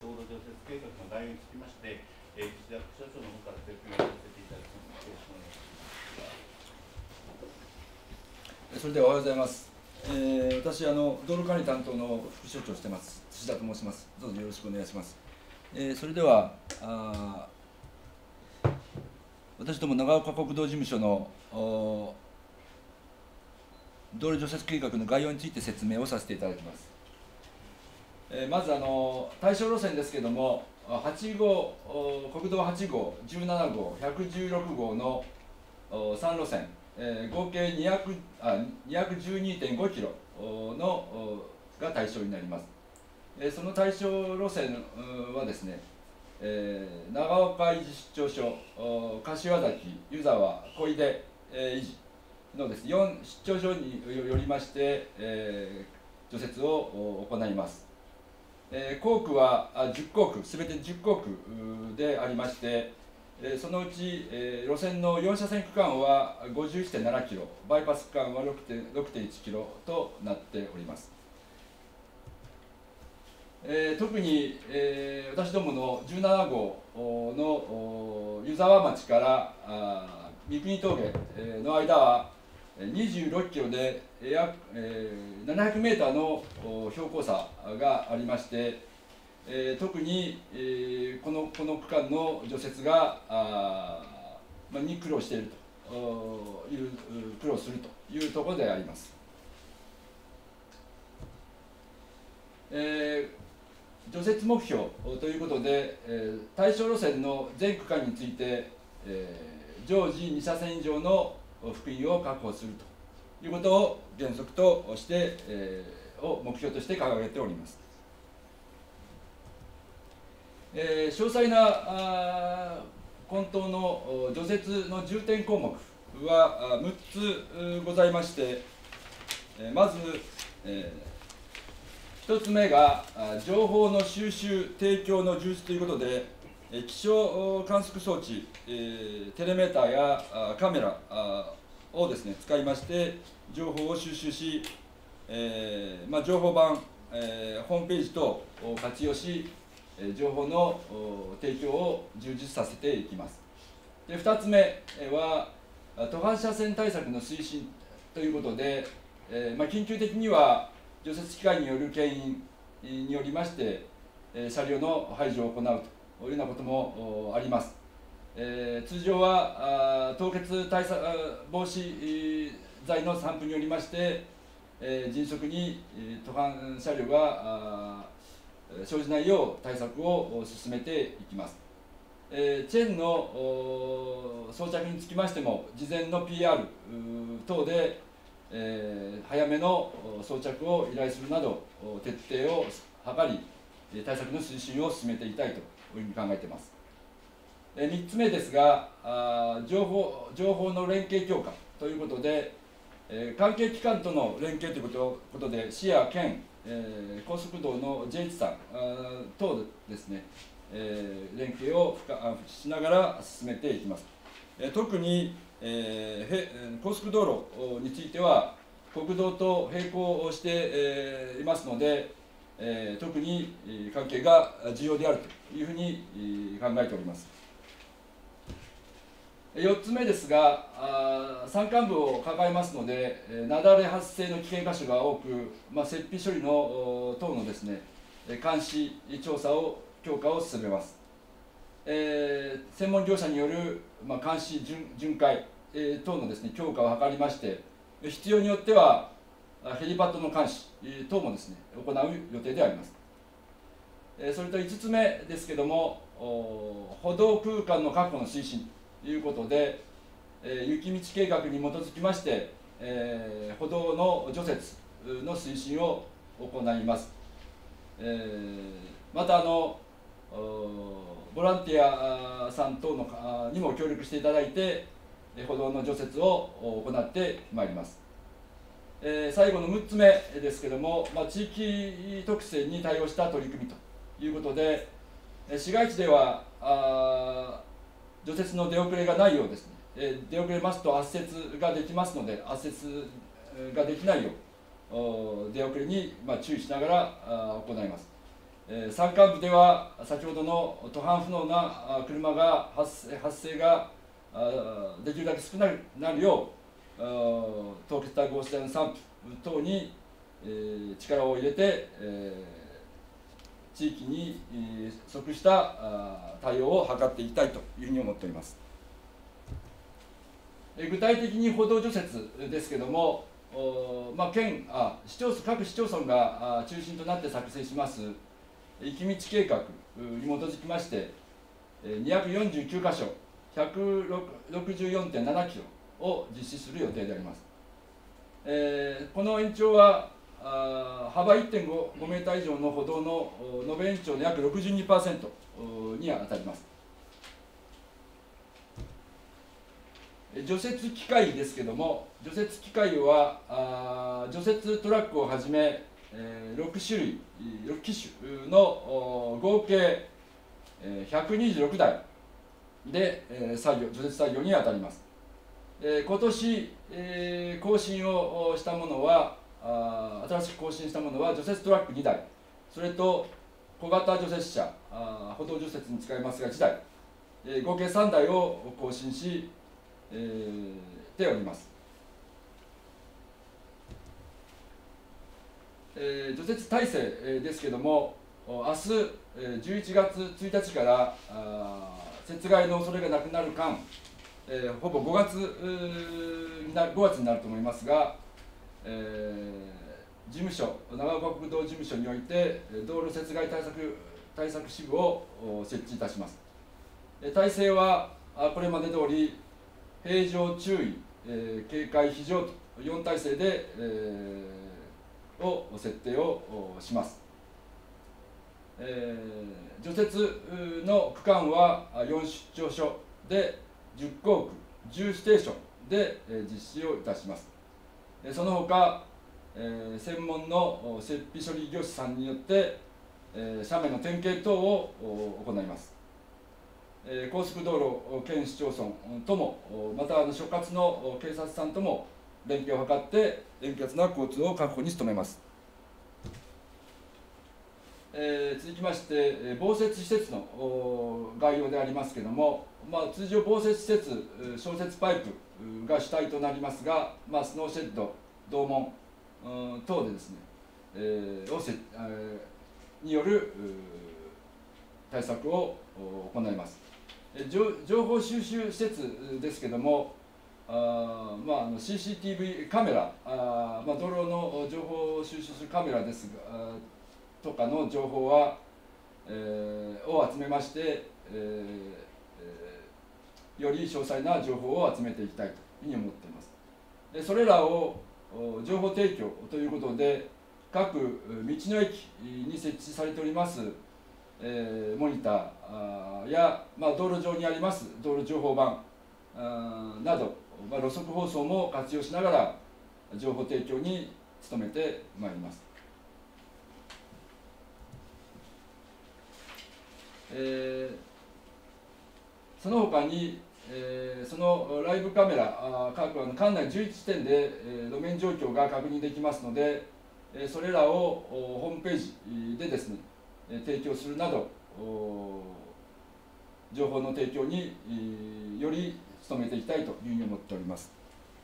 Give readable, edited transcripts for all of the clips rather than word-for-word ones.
道路除雪計画の概要につきまして、岸田副社長の方から説明をさせていただきます。よろしくお願いします。 それではおはようございます。私道路管理担当の副所長をしてます、土田と申します。どうぞよろしくお願いします。それでは私ども長岡国道事務所の道路除雪計画の概要について説明をさせていただきます。まず対象路線ですけれども、8号国道8号、17号、116号の3路線、合計212.5キロのが対象になります。その対象路線はですね、長岡維持出張所、柏崎、湯沢、小出、維持のです、4出張所によりまして、除雪を行います。工区は10工区、すべて10工区でありまして、そのうち路線の4車線区間は 51.7 キロ、バイパス区間は 6.1 キロとなっております。特に私どもの17号の湯沢町から三国峠の間は26キロで約700メーターの標高差がありまして、特にこの区間の除雪がに苦労しているという苦労するというところであります。除雪目標ということで、対象路線の全区間について、常時2車線以上の幅員を確保するということを原則として、を目標として掲げております。詳細な混沌の除雪の重点項目は6つございまして、まず、1つ目が情報の収集・提供の充実ということで、気象観測装置、テレメーターやカメラをですね、使いまして情報を収集し、情報版、ホームページ等を活用し、情報の提供を充実させていきます。で、2つ目は途半車線対策の推進ということで、緊急的には除雪機械による牽引によりまして車両の排除を行うというようなこともあります。通常は凍結対策防止剤の散布によりまして迅速に途半車両が生じないよう対策を進めていきます。チェーンの装着につきましても事前の PR 等で早めの装着を依頼するなど徹底を図り対策の推進を進めていきたいというふうに考えています。3つ目ですが、情報の連携強化ということで、関係機関との連携ということで市や県、高速道の J1 さん等ですね、連携をしながら進めていきます。特に高速道路については国道と並行をしていますので、特に関係が重要であるというふうに考えております。4つ目ですが、山間部を抱えますので、雪崩発生の危険箇所が多く、雪庇処理の等のですね、監視、調査を強化を進めます。専門業者による、監視、巡回、等のですね、強化を図りまして、必要によってはヘリパッドの監視等もですね、行う予定であります。それと5つ目ですけれども、歩道空間の確保の推進ということで、雪道計画に基づきまして、歩道の除雪の推進を行います。またボランティアさん等のにも協力していただいて歩道の除雪を行ってまいります。最後の6つ目ですけれども、地域特性に対応した取り組みということで、市街地では除雪の出遅れがないようですね、出遅れますと圧雪ができますので、圧雪ができないよう出遅れに注意しながら行います。 山間部では先ほどの途半不能な車が発生ができるだけ少なくなるよう凍結帯防止剤の散布等に力を入れて地域に即した対応を図っていきたいというふうに思っております。具体的に歩道除雪ですけれども、各市町村が中心となって作成します行き道計画に基づきまして249箇所 164.7 キロを実施する予定であります。この延長は幅 1.5 メーター以上の歩道の延べ延長の約 62% に当たります。除雪機械ですけれども、除雪機械は除雪トラックをはじめ6機種の合計126台で除雪作業に当たります。今年更新をしたものは新しく更新したものは除雪トラック2台、それと小型除雪車歩道除雪に使いますが1台、合計3台を更新しております。除雪体制ですけれども、明日11月1日から雪害の恐れがなくなる間、ほぼ5月になると思いますが、事務所長岡国道事務所において道路雪害対策支部を設置いたします。体制はこれまで通り平常注意、警戒非常と4体制で、設定をします。除雪の区間は4出張所で10工区10ステーションで実施をいたします。その他専門の雪庇処理業者さんによって斜面の点検等を行います。高速道路県市町村ともまた所轄の警察さんとも連携を図って円滑な交通を確保に努めます。続きまして防雪施設の概要でありますけれども、通常防雪施設消雪パイプが主体となりますが、スノーシェッド洞門等でですね、による対策を行います。情報収集施設ですけれども、CCTV カメラ道路の情報を収集するカメラですがとかの情報は、を集めまして、より詳細な情報を集めていきたいというふうに思っています。でそれらを情報提供ということで各道の駅に設置されておりますモニターや、道路上にあります道路情報板など、路側放送も活用しながら情報提供に努めてまいります。その他に、そのライブカメラ各管内11地点で、路面状況が確認できますので、それらをホームページでですね提供するなど情報の提供により努めていきたいというふうに思っております。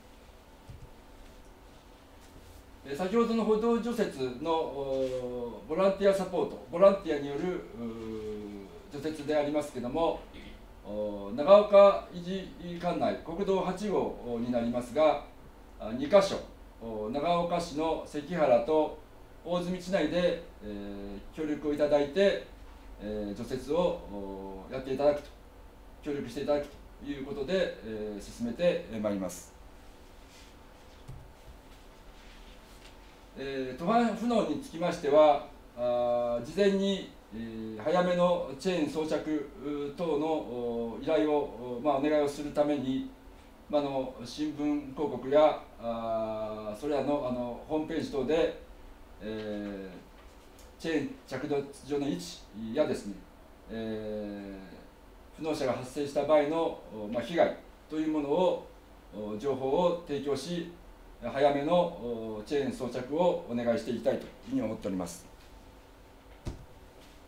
先ほどの歩道除雪のボランティアサポートボランティアによる除雪でありますけれども、長岡維持管内国道8号になりますが2カ所長岡市の関原と大津地内で、協力をいただいて、除雪をやっていただくと協力していただくということで、進めてまいります。途半不能につきましては事前に、早めのチェーン装着等の依頼を、お願いをするために、新聞広告やそれらのホームページ等で、チェーン着脱所の位置やですね、不能者が発生した場合の、被害というものを情報を提供し早めのチェーン装着をお願いしていきたいというふうに思っております。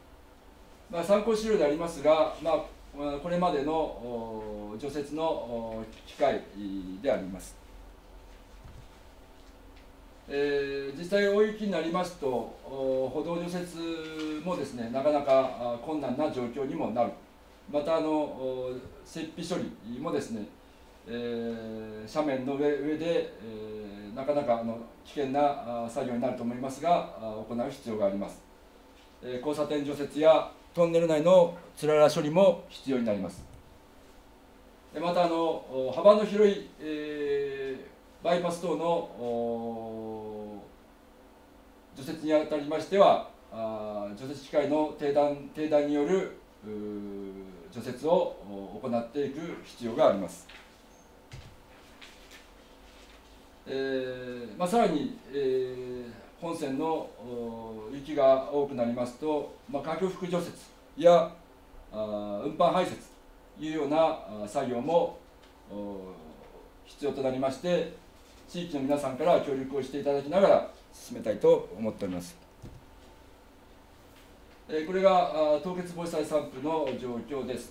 参考資料でありますが、これまでの除雪の機械であります。実際大雪になりますと歩道除雪もですねなかなか困難な状況にもなる。また雪庇処理もですね、斜面の上で、なかなか危険な作業になると思いますが行う必要があります。交差点除雪やトンネル内のつらら処理も必要になります。また幅の広い、バイパス等の除雪にあたりましては除雪機械の停断による除雪を行っていく必要があります。さらに、本線の雪が多くなりますと、架空除雪や運搬排雪というような作業も必要となりまして、地域の皆さんから協力をしていただきながら進めたいと思っております。これが凍結防止災散布の状況です。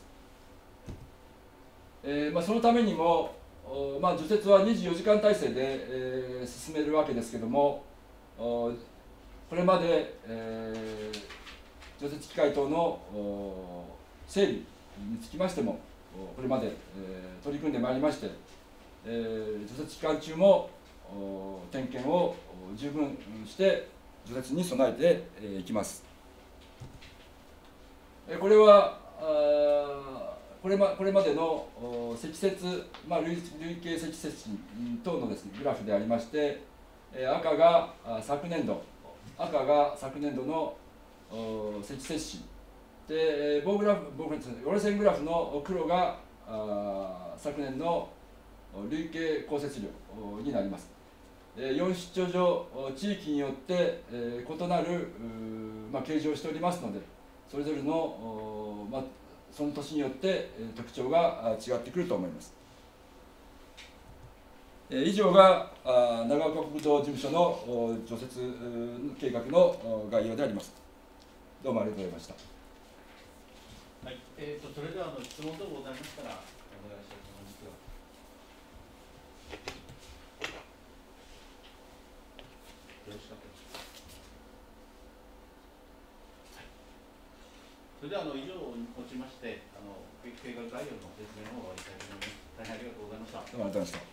そのためにも除雪は24時間体制で、進めるわけですけれども、これまで、除雪機械等の整備につきましてもこれまで、取り組んでまいりまして、除雪期間中も点検を十分して除雪に備えていきます。これはこれまでの積雪、累計積雪等のですねグラフでありまして、赤が昨年度の積雪値で、折れ線グラフの黒が昨年の累計降雪量になります。4出張所地域によって異なる計上をしておりますので、それぞれのその年によって特徴が違ってくると思います。以上が長岡国道事務所の除雪計画の概要であります。どうもありがとうございました。 はい、それでは質問等ございましたらお願いしたいと思いますが。よろしかったですか。それでは以上にもちまして計画概要の説明の方を終わりたいと思います。大変ありがとうございました。 どうもありがとうございました。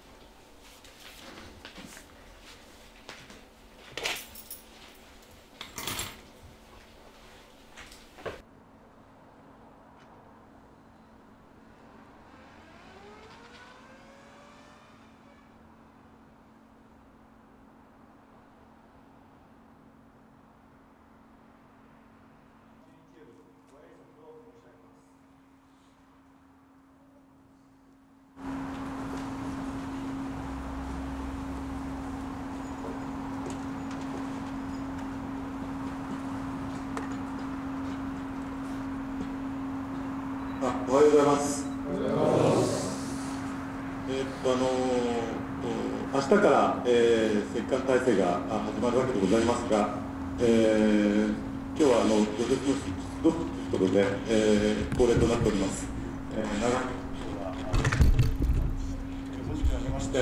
おはようございます。明日から、石棺体制が始まるわけでございますが、今日は除雪の出動ということで、恒例となっております。長野県は文字を挙げまして、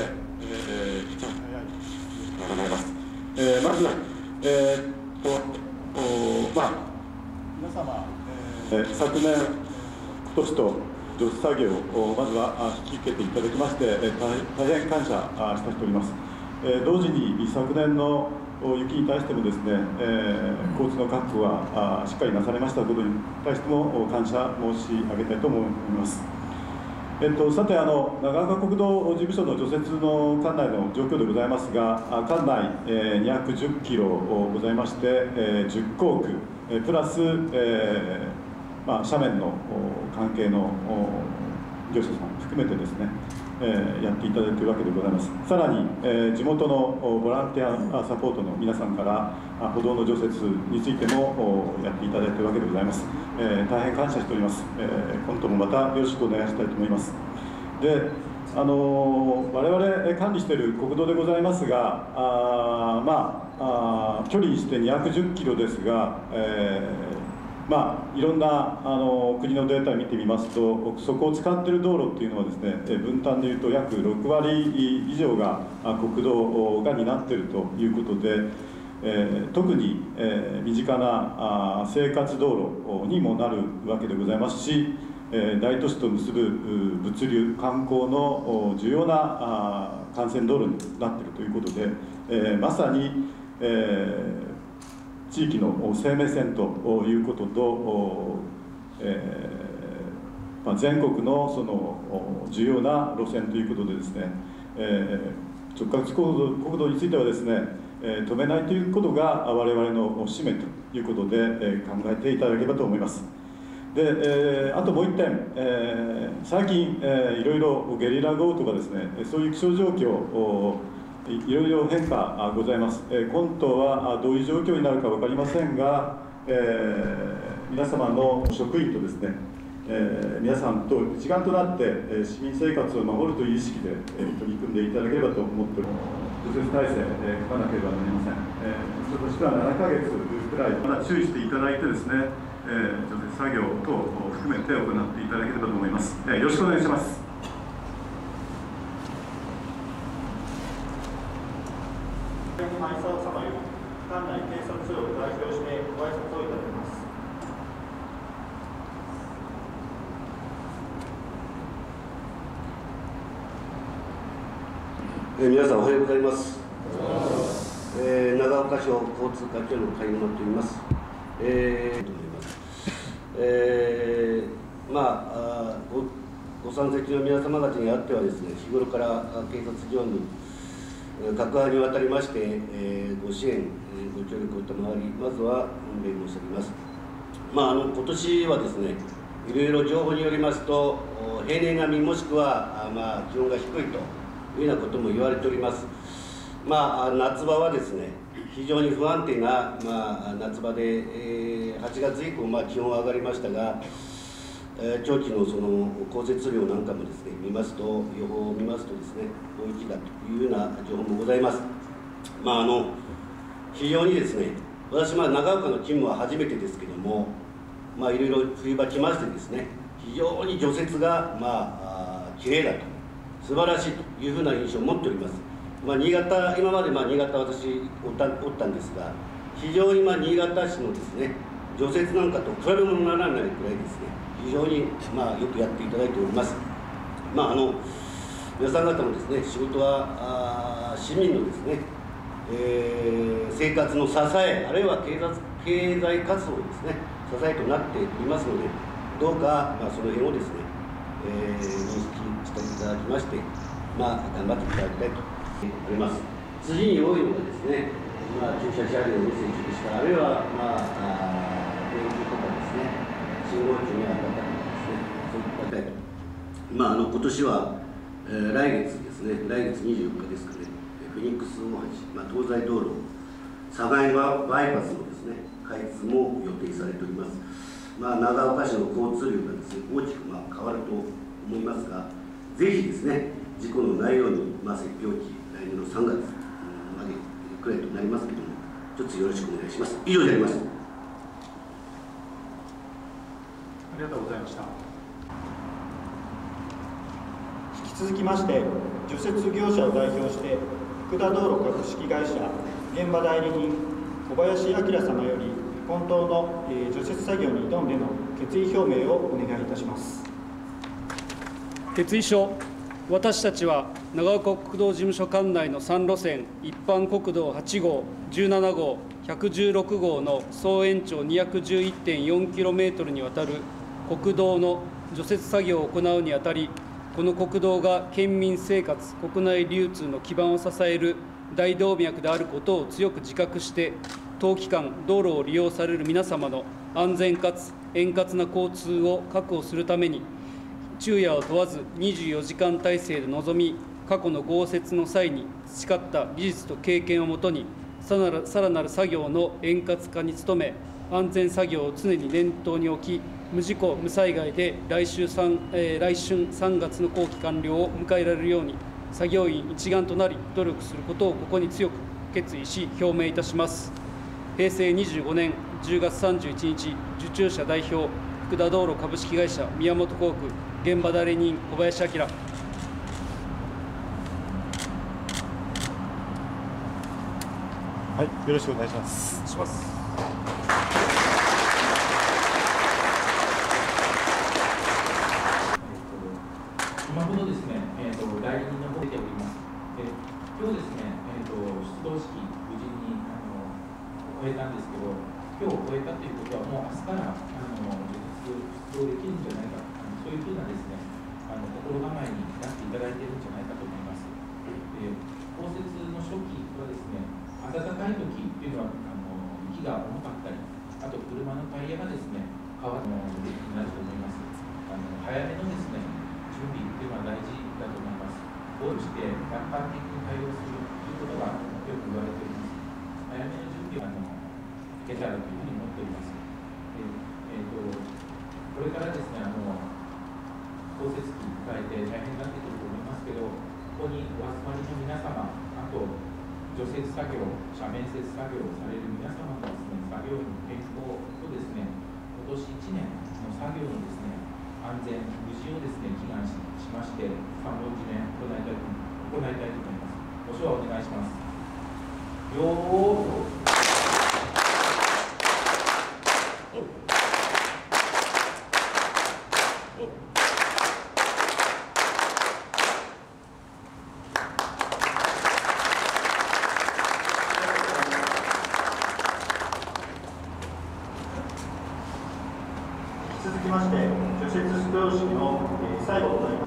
まず皆様、昨年今年と除雪作業をまずは引き受けていただきまして、大変感謝しております。同時に昨年の雪に対してもですね、交通の確保はしっかりなされましたことに対しても感謝申し上げたいと思います。さて長岡国道事務所の除雪の管内の状況でございますが、管内210キロございまして、10工区プラス斜面の関係の業者さん含めてですね、やっていただいているわけでございます。さらに、地元のボランティアサポートの皆さんから歩道の除雪についてもやっていただいているわけでございます。大変感謝しております。今後ともまたよろしくお願いしたいと思います。で、我々管理している国道でございますが、距離にして210キロですが、 いろんな国のデータを見てみますと、そこを使っている道路っていうのはですね、分担でいうと約6割以上が国道が担っているということで、特に身近な生活道路にもなるわけでございますし、大都市と結ぶ物流、観光の重要な幹線道路になっているということで、まさに、地域の生命線ということと、全国のその重要な路線ということでですね、直轄国道についてはですね、止めないということが我々の使命ということで考えていただければと思います。で、あともう一点、最近いろいろゲリラ豪雨とかですね、そういう気象状況いろいろ変化ございます。今冬はどういう状況になるか分かりませんが、皆様の職員とですね、皆さんと一丸となって市民生活を守るという意識で取り組んでいただければと思っております。除雪体制組まなければなりません。それとしては7ヶ月くらいまだ注意していただいてですね、除雪作業等を含めて行っていただければと思います。よろしくお願いします。 前澤様より管内警察庁を代表してご挨拶をいただきます。 皆さんおはようございます。長岡署交通課長の海沼と言います。ご参席の皆様方にあってはですね、日頃から警察業務各派にわたりまして、ご支援、ご協力を賜り、まずは御礼申し上げます。今年はですね、いろいろ情報によりますと、平年並みもしくは、気温が低いというようなことも言われております。夏場はですね、非常に不安定な、夏場で、8月以降、気温は上がりましたが、長期のその降雪量なんかもですね、見ますと、予報を見ますとですね、大雪だというような情報もございます。非常にですね、私、長岡の勤務は初めてですけども、いろいろ冬場来ましてですね、非常に除雪が、綺麗だと、素晴らしいというふうな印象を持っております。新潟、今まで新潟私おったんですが、非常に新潟市のですね、除雪なんかと比べ物にならないくらいですね、非常によくやっていただいております。皆さん方のですね、仕事は市民のですね、生活の支え、あるいは経済活動ですね、支えとなっておりますので、どうか、その辺をですね、認識していただきまして、頑張っていただきたいと思います。次に多いのがですね、駐車車両の設置ですから、あるいは、電気とかですね、信号機に当たったりですね、そういった今年は、来月ですね、来月24日ですかね、フェニックス大橋、東西道路、相模川バイパスのですね、開通も予定されております。長岡市の交通量がですね、大きく変わると思いますが、ぜひですね、事故のないように、説教期、来年の3月までくらいとなりますけれども、一つよろしくお願いします。以上であります。 ありがとうございました。引き続きまして、除雪業者を代表して、福田道路株式会社現場代理人小林明様より、今冬の除雪作業に挑んでの決意表明をお願いいたします。 決意書。私たちは長岡国道事務所管内の3路線、一般国道8号、17号、116号の総延長 211.4km にわたる国道の除雪作業を行うにあたり、この国道が県民生活、国内流通の基盤を支える大動脈であることを強く自覚して、当期間、道路を利用される皆様の安全かつ円滑な交通を確保するために、昼夜を問わず24時間体制で臨み、過去の豪雪の際に培った技術と経験をもとに、さらなる作業の円滑化に努め、安全作業を常に念頭に置き、無事故、無災害で来春3月の後期完了を迎えられるように、作業員一丸となり努力することをここに強く決意し、表明いたします。平成25年 10月31日受注者代表福田道路株式会社宮本工区現場代理人小林明。 はい、よろしくお願いします。 今ほどですね、代理人の方出ております。今日ですね、出動式無事に終えたんですけど、今日終えたということはもう明日から出動できるんじゃないか、そういうふうなですね、心構えになっていただいているんじゃないかと思います。降雪の初期はですね、暖かい時っていうのは雪が重かったり、あと車のタイヤがですね、乾くのになると思います。早めのですね、準備っていうのは大事だと思います。こうして客観的に対応するということがよく言われております。早めの準備をつけたらというふうに思っております。これからですね、降雪機に加えて大変になってくると思いますけど、ここにお集まりの皆様、あと除雪作業、斜面雪作業をされる皆様のですね、作業員の健康とですね、今年1年の作業のですね、安全、無事をですね、祈願しまして、3本締め行いたいと思います。ご唱和お願いします。よー続きまして、除雪出動式の最後となります。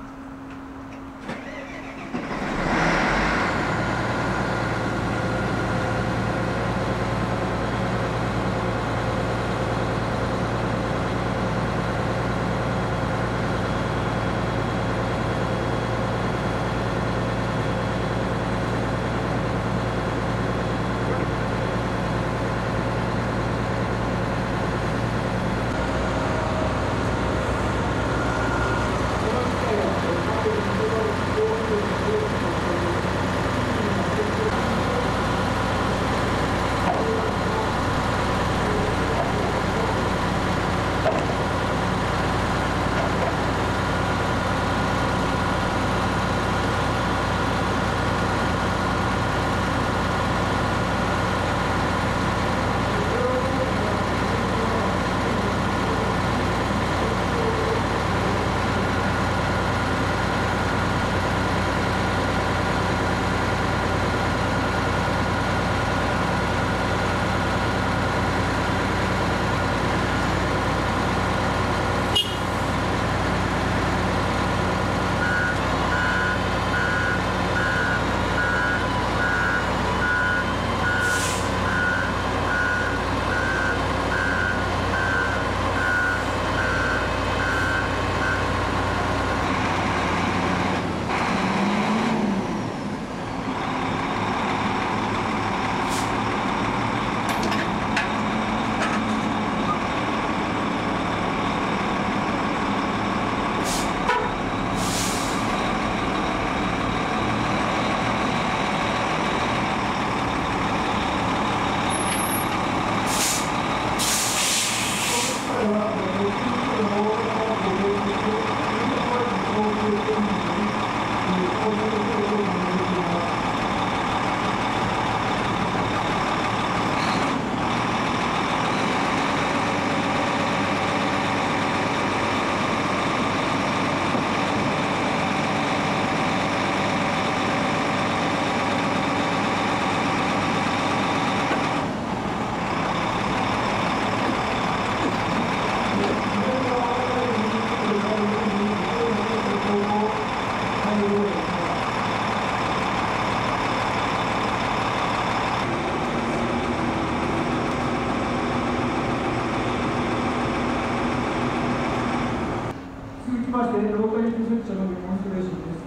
まして、ロータリー除雪車のデモンストレーションです。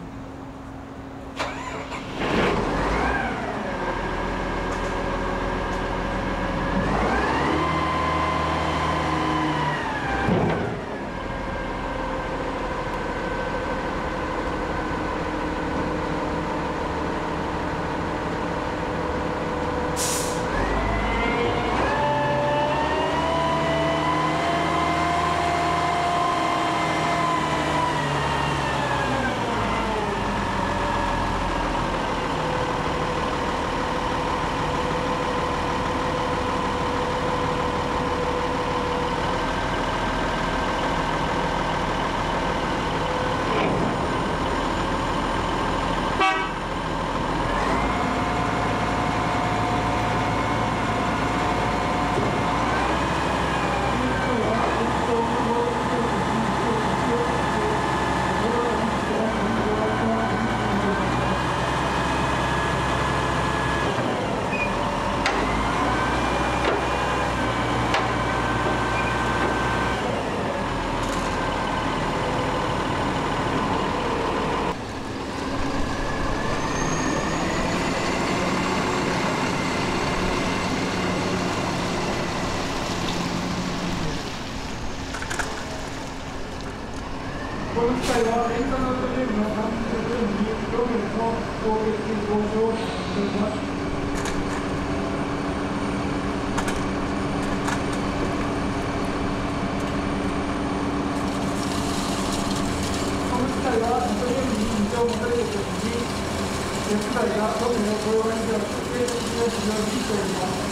この機会は連鎖ノートゲームの関係者に両名の攻撃交渉をしています。この機会はノートゲームに認証を持たれるときに、現在が両名の雇用員では特定的な事情にしております。